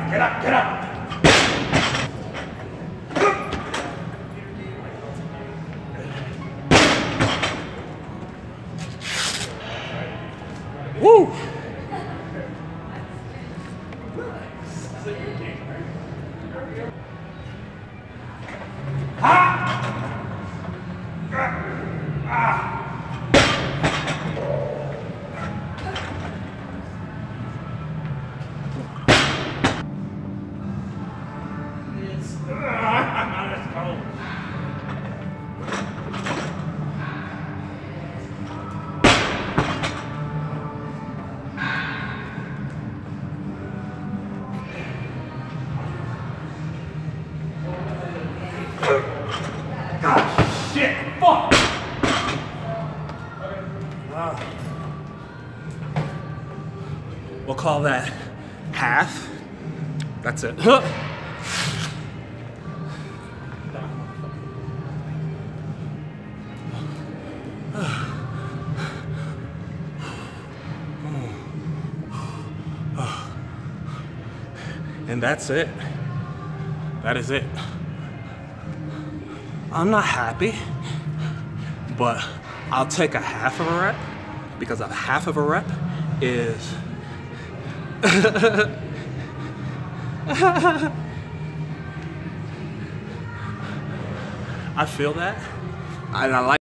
get up, get up. Woo! God, shit, fuck! We'll call that half. That's it. And that's it. That is it. I'm not happy, but I'll take a half of a rep because a half of a rep is I feel that, and I like